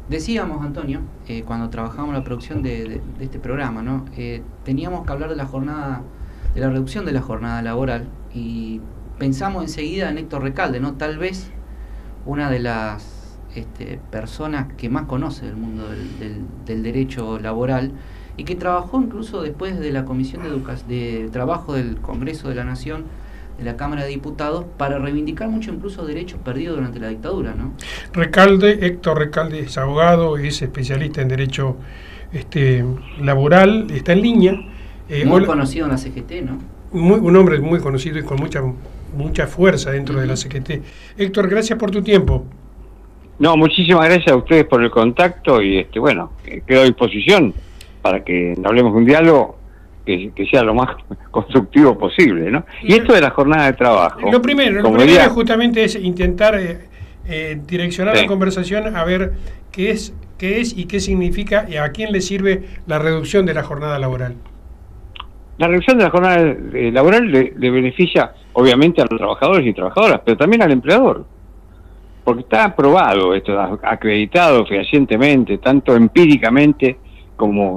Decíamos, Antonio, cuando trabajábamos la producción de este programa, ¿no? Teníamos que hablar de la jornada, de la reducción de la jornada laboral, y pensamos enseguida en Héctor Recalde, ¿no? Tal vez una de las personas que más conoce del mundo del derecho laboral, y que trabajó incluso después de la Comisión de Trabajo del Congreso de la Nación, de la Cámara de Diputados, para reivindicar mucho incluso derechos perdidos durante la dictadura, ¿no? Recalde, Héctor Recalde es abogado, es especialista en derecho laboral, está en línea. Muy conocido en la CGT, ¿no? Un hombre muy conocido y con mucha fuerza dentro de la CGT. Héctor, gracias por tu tiempo. No, muchísimas gracias a ustedes por el contacto y bueno, quedo a disposición para que hablemos de un diálogo que sea lo más constructivo posible, ¿no? Y esto de la jornada de trabajo. Lo primero justamente es intentar direccionar la conversación a ver qué es y qué significa y a quién le sirve la reducción de la jornada laboral. La reducción de la jornada laboral le beneficia obviamente a los trabajadores y trabajadoras, pero también al empleador. Porque está aprobado, esto acreditado fehacientemente, tanto empíricamente como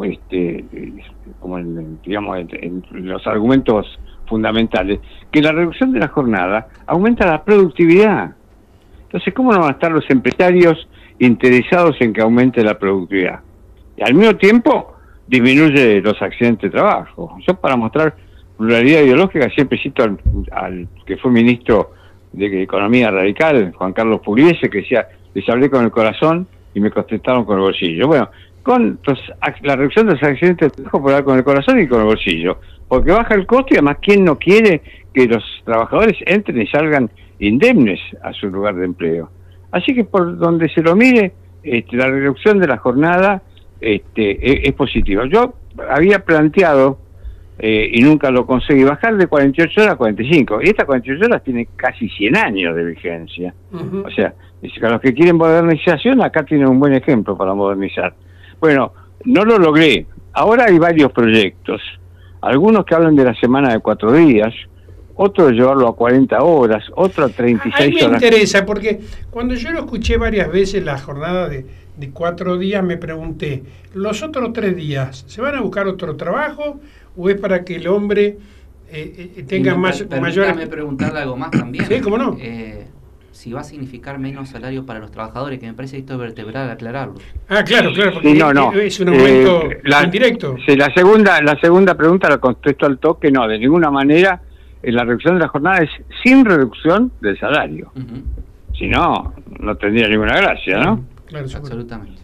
digamos en los argumentos fundamentales, que la reducción de la jornada aumenta la productividad. Entonces, ¿cómo no van a estar los empresarios interesados en que aumente la productividad? Y al mismo tiempo disminuye los accidentes de trabajo. Yo, para mostrar pluralidad ideológica, siempre cito al que fue ministro de Economía Radical, Juan Carlos Pugliese, que decía: les hablé con el corazón y me contestaron con el bolsillo. Bueno, la reducción de los accidentes de trabajo por hablar con el corazón y con el bolsillo, porque baja el costo y además, ¿quién no quiere que los trabajadores entren y salgan indemnes a su lugar de empleo? Así que por donde se lo mire, la reducción de la jornada es positiva. Yo había planteado, y nunca lo conseguí, bajar de 48 horas a 45, y estas 48 horas tienen casi 100 años de vigencia. O sea, a los que quieren modernización, acá tienen un buen ejemplo para modernizar. Bueno, no lo logré. Ahora hay varios proyectos, algunos que hablan de la semana de 4 días, otro de llevarlo a 40 horas, otro a 36 horas. A mí me interesa, porque cuando yo lo escuché varias veces, la jornada de 4 días, me pregunté, ¿los otros 3 días se van a buscar otro trabajo o es para que el hombre tenga mayor... Permítame preguntarle algo más también. Sí, ¿cómo no? Si va a significar menos salario para los trabajadores, que me parece que esto es vertebral aclararlo. Ah, claro, porque sí, no. Es un aumento indirecto. Sí, la segunda pregunta la contesto al toque, no, de ninguna manera. La reducción de la jornada es sin reducción del salario. Si no, no tendría ninguna gracia, ¿no? Claro, absolutamente.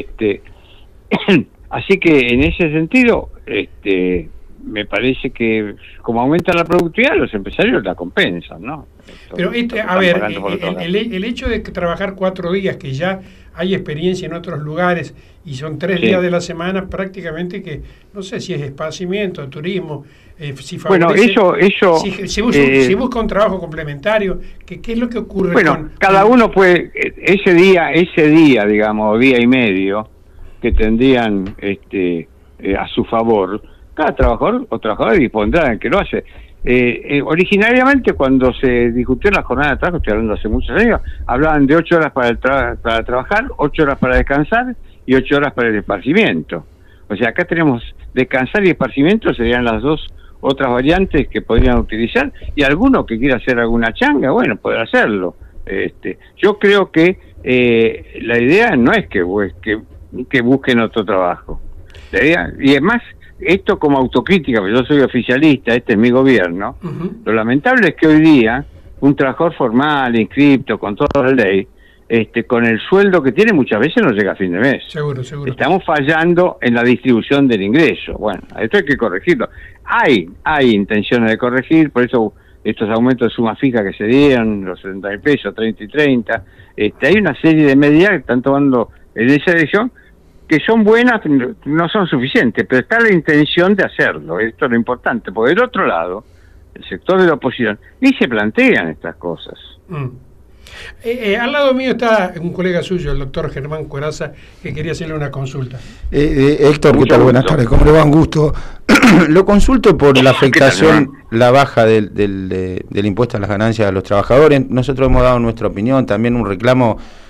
Así que en ese sentido, me parece que como aumenta la productividad, los empresarios la compensan, ¿no? Pero a ver, el hecho de trabajar 4 días, que ya hay experiencia en otros lugares y son 3 días de la semana, prácticamente, que no sé si es esparcimiento, turismo, si favorece, si busca un trabajo complementario, ¿qué es lo que ocurre? Bueno, cada uno puede, ese día, digamos, día y medio que tendrían a su favor, cada trabajador o trabajadora dispondrá en que lo hace. Originariamente, cuando se discutió la jornada de trabajo, estoy hablando hace muchos años, hablaban de 8 horas para trabajar, 8 horas para descansar y 8 horas para el esparcimiento. O sea, acá tenemos descansar y esparcimiento, serían las dos otras variantes que podrían utilizar, y alguno que quiera hacer alguna changa, bueno, podrá hacerlo. Yo creo que la idea no es que busquen otro trabajo. La idea, y es más, esto como autocrítica, porque yo soy oficialista, este es mi gobierno, lo lamentable es que hoy día un trabajador formal, inscripto, con toda la ley, con el sueldo que tiene, muchas veces no llega a fin de mes. Seguro. Estamos fallando en la distribución del ingreso. Bueno, esto hay que corregirlo. Hay intenciones de corregir, por eso estos aumentos de suma fija que se dieron, los 70.000 pesos, 30 y 30, hay una serie de medidas que están tomando en esa dirección, que son buenas, no son suficientes, pero está la intención de hacerlo. Esto es lo importante, porque del otro lado, el sector de la oposición, ni se plantean estas cosas. Al lado mío está un colega suyo, el doctor Germán Corazza, que quería hacerle una consulta. Héctor, ¿qué tal? Buenas tardes, ¿cómo le va? Un gusto. Lo consulto por la afectación, la baja del impuesto a las ganancias de los trabajadores. Nosotros hemos dado nuestra opinión, también un reclamo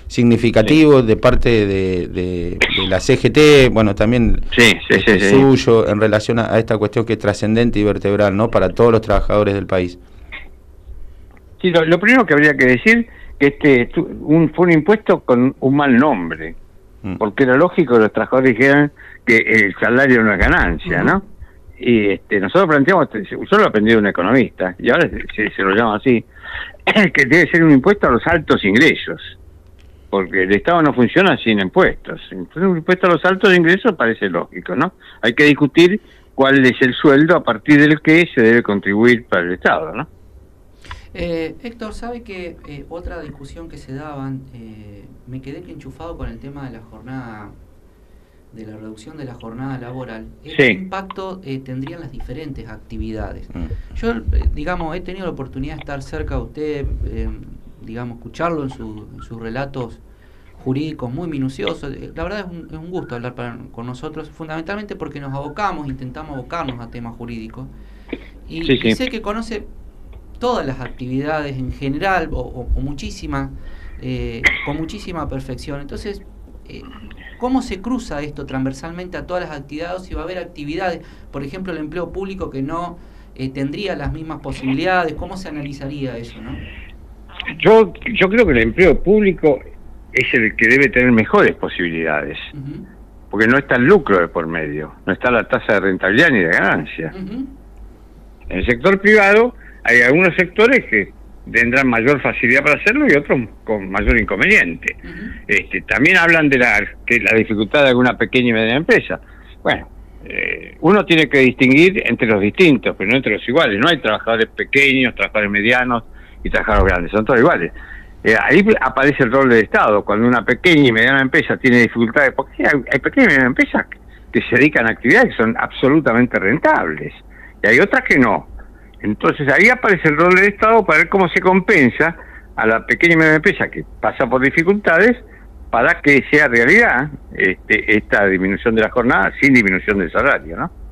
significativo de parte de la CGT, bueno, también suyo, en relación a esta cuestión que es trascendente y vertebral, ¿no?, para todos los trabajadores del país. Sí, lo primero que habría que decir que fue un impuesto con un mal nombre, porque era lógico que los trabajadores dijeran que el salario no es ganancia, ¿no? Y nosotros planteamos, yo lo aprendí de un economista, y ahora se lo llama así, que debe ser un impuesto a los altos ingresos, porque el Estado no funciona sin impuestos. Entonces un impuesto a los altos ingresos parece lógico, ¿no? Hay que discutir cuál es el sueldo a partir del que se debe contribuir para el Estado, ¿no? Héctor, ¿sabe que otra discusión que se daban, me quedé enchufado con el tema de la jornada, de la reducción de la jornada laboral? ¿Qué impacto tendrían las diferentes actividades? Yo, digamos, he tenido la oportunidad de estar cerca de usted, digamos, escucharlo en sus relatos jurídicos muy minuciosos. La verdad es un gusto hablar con nosotros, fundamentalmente porque nos intentamos abocarnos a temas jurídicos. Y sé que conoce todas las actividades en general, o muchísimas, con muchísima perfección. Entonces, ¿cómo se cruza esto transversalmente a todas las actividades? Si va a haber actividades, por ejemplo, el empleo público que no tendría las mismas posibilidades, ¿cómo se analizaría eso, no? Yo creo que el empleo público es el que debe tener mejores posibilidades, porque no está el lucro de por medio, no está la tasa de rentabilidad ni de ganancia. En el sector privado hay algunos sectores que tendrán mayor facilidad para hacerlo y otros con mayor inconveniente. También hablan de la dificultad de alguna pequeña y mediana empresa. Bueno, uno tiene que distinguir entre los distintos, pero no entre los iguales. No hay trabajadores pequeños, trabajadores medianos y trabajadores grandes, son todos iguales. Ahí aparece el rol del Estado. Cuando una pequeña y mediana empresa tiene dificultades, porque hay pequeñas y medianas empresas que se dedican a actividades que son absolutamente rentables, y hay otras que no. Entonces ahí aparece el rol del Estado para ver cómo se compensa a la pequeña y mediana empresa que pasa por dificultades para que sea realidad esta disminución de la jornada sin disminución del salario, ¿no?